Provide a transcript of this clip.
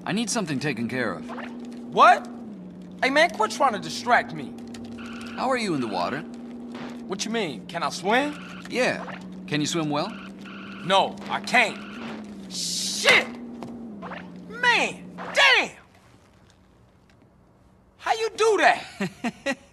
I need something taken care of. What? Hey man, quit trying to distract me. How are you in the water? What you mean? Can I swim? Yeah. Can you swim well? No, I can't. Shit! Man, damn! How you do that?